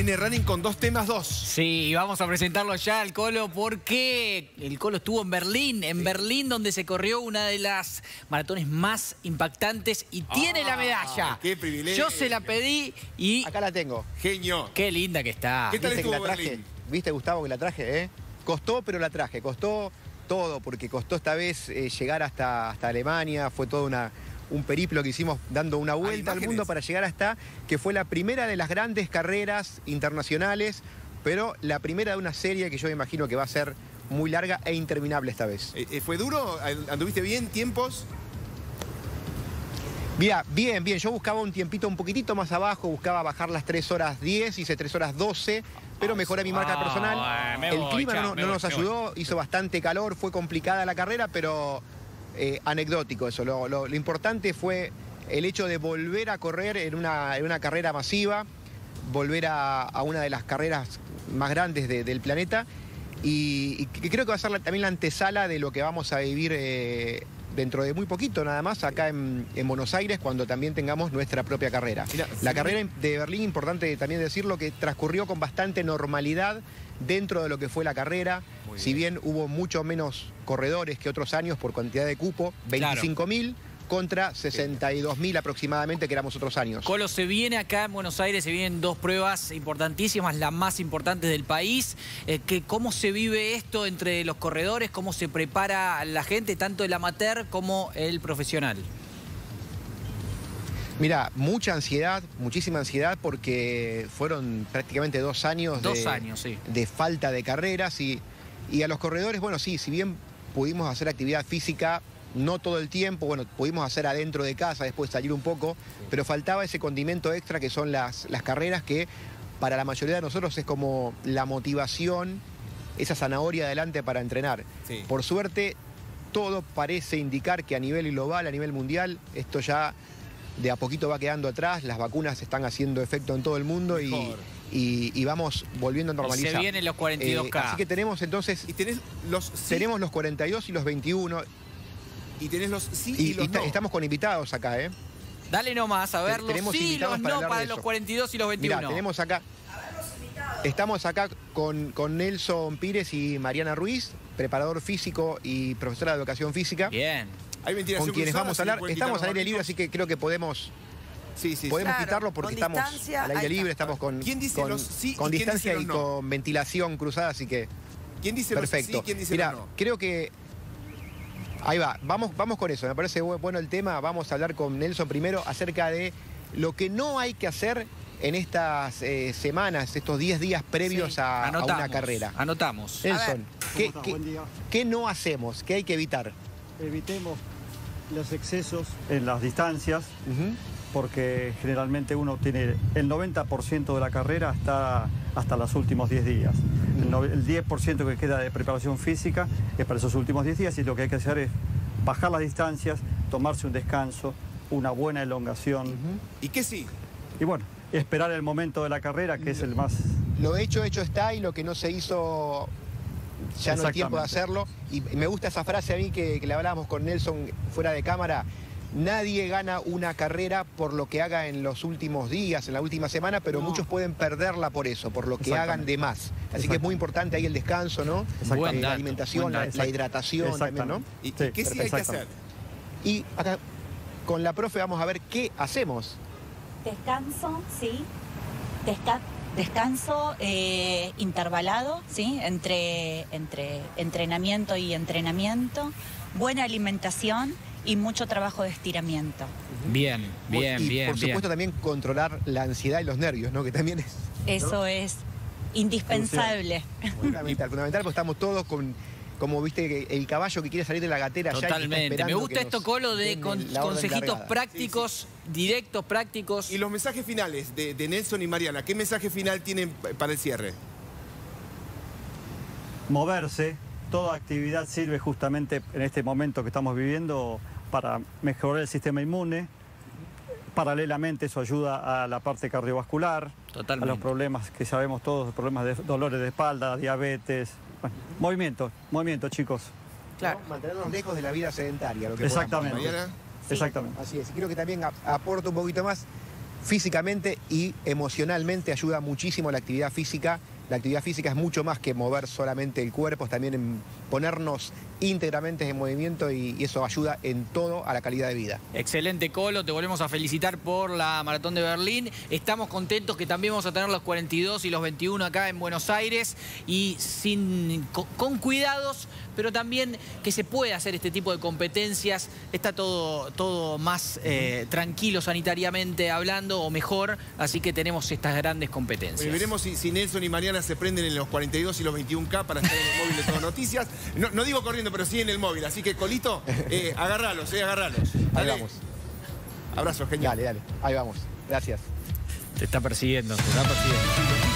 viene running con 2 temas 2. Sí, vamos a presentarlo ya al Colo porque el Colo estuvo en Berlín, Berlín donde se corrió una de las maratones más impactantes y tiene la medalla. ¡Qué privilegio! Yo se la pedí y... Acá la tengo. Genio. Qué linda que está. ¿Qué tal ¿Viste que estuvo la traje? Berlín? ¿Viste, Gustavo, que la traje? Costó, pero la traje. Costó todo, porque costó esta vez llegar hasta Alemania. Fue todo un periplo que hicimos dando una vuelta al mundo para llegar hasta, que fue la primera de las grandes carreras internacionales, pero la primera de una serie que yo me imagino que va a ser muy larga e interminable esta vez. ¿Fue duro? ¿Anduviste bien? ¿Tiempos? Mira, bien. Yo buscaba un tiempito un poquitito más abajo, buscaba bajar las 3 horas 10, hice 3 horas 12, pero mejoré mi marca personal. El clima no nos ayudó, hizo bastante calor, fue complicada la carrera, pero anecdótico eso. Lo importante fue el hecho de volver a correr en una carrera masiva, volver a una de las carreras más grandes del planeta, y que creo que va a ser también la antesala de lo que vamos a vivir dentro de muy poquito nada más acá en Buenos Aires, cuando también tengamos nuestra propia carrera. La carrera de Berlín, importante también decirlo, que transcurrió con bastante normalidad dentro de lo que fue la carrera. Si bien hubo mucho menos corredores que otros años por cantidad de cupo, 25.000 contra 62.000 aproximadamente que éramos otros años. Colo, se viene acá en Buenos Aires, se vienen 2 pruebas importantísimas, las más importantes del país. ¿Cómo se vive esto entre los corredores? ¿Cómo se prepara la gente, tanto el amateur como el profesional? Mira, mucha ansiedad, muchísima ansiedad, porque fueron prácticamente 2 años, de falta de carreras y a los corredores, bueno, sí, si bien pudimos hacer actividad física, no todo el tiempo, bueno, pudimos hacer adentro de casa, después salir un poco, pero faltaba ese condimento extra que son las carreras, que para la mayoría de nosotros es como la motivación, esa zanahoria adelante para entrenar. Sí. Por suerte, todo parece indicar que a nivel global, a nivel mundial, esto ya de a poquito va quedando atrás, las vacunas están haciendo efecto en todo el mundo y vamos volviendo a normalizar. Y se vienen los 42K. Así que tenemos entonces... Tenemos los 42 y los 21... Y tenés los sí y los no. Estamos con invitados acá, Dale nomás, a ver, los sí y los no para los 42 y los 21. Mirá, tenemos acá... Estamos acá con Nelson Pires y Mariana Ruiz, preparador físico y profesora de educación física. Bien. Hay ventilación con quienes cruzada, vamos a hablar. Estamos al aire libre, así que creo que podemos... Podemos quitarlo porque estamos al aire libre, estamos con distancia y con ventilación cruzada, así que... ¿Quién dice perfecto. Los sí, quién dice Mirá, los no? Creo que... Ahí va, vamos con eso, me parece bueno el tema. Vamos a hablar con Nelson primero acerca de lo que no hay que hacer en estas semanas, estos 10 días previos a una carrera. Anotamos. Nelson, ¿qué no hacemos? ¿Qué hay que evitar? Evitemos los excesos en las distancias, porque generalmente uno tiene el 90% de la carrera hasta los últimos 10 días. El 10% que queda de preparación física es para esos últimos 10 días, y lo que hay que hacer es bajar las distancias, tomarse un descanso, una buena elongación. ¿Y qué sí? Y bueno, esperar el momento de la carrera, que es el más... Lo hecho está, y lo que no se hizo ya no hay tiempo de hacerlo. Y me gusta esa frase a mí que le hablábamos con Nelson fuera de cámara. Nadie gana una carrera por lo que haga en los últimos días, en la última semana, pero muchos pueden perderla por eso, por lo que hagan de más. Así que es muy importante ahí el descanso, ¿no? La alimentación, la hidratación también, ¿no? ¿Y qué sí hay que hacer? Y acá con la profe vamos a ver qué hacemos. Descanso, sí. Descanso intervalado, ¿sí? Entre entrenamiento y entrenamiento. Buena alimentación y mucho trabajo de estiramiento. Bien. Por supuesto también controlar la ansiedad y los nervios, ¿no? Que también es... Eso es indispensable. Fundamental, porque estamos todos como viste el caballo que quiere salir de la gatera. Totalmente. Ya Me gusta esto, Colo, de consejitos prácticos, directos, prácticos. Y los mensajes finales de Nelson y Mariana, ¿qué mensaje final tienen para el cierre? Moverse. Toda actividad sirve justamente en este momento que estamos viviendo para mejorar el sistema inmune. Paralelamente eso ayuda a la parte cardiovascular, a los problemas que sabemos todos, los problemas de dolores de espalda, diabetes. Bueno, movimiento, chicos. Claro. Mantenernos lejos de la vida sedentaria. Lo que Exactamente. Así es. Y creo que también aporta un poquito más. físicamente y emocionalmente ayuda muchísimo la actividad física. La actividad física es mucho más que mover solamente el cuerpo, es también en ponernos íntegramente en movimiento y eso ayuda en todo a la calidad de vida. Excelente, Colo, te volvemos a felicitar por la Maratón de Berlín. Estamos contentos que también vamos a tener los 42 y los 21 acá en Buenos Aires y con cuidados, pero también que se puede hacer este tipo de competencias. Está todo más tranquilo sanitariamente hablando o mejor, así que tenemos estas grandes competencias. Bueno, veremos si Nelson y Mariana se prenden en los 42 y los 21K para estar en el móvil de Todo Noticias. No digo corriendo, pero sí en el móvil. Así que, Colito, agarralos, agarralos. Ahí vamos. Abrazo, genial. Dale, ahí vamos. Gracias. Te está persiguiendo, te está persiguiendo.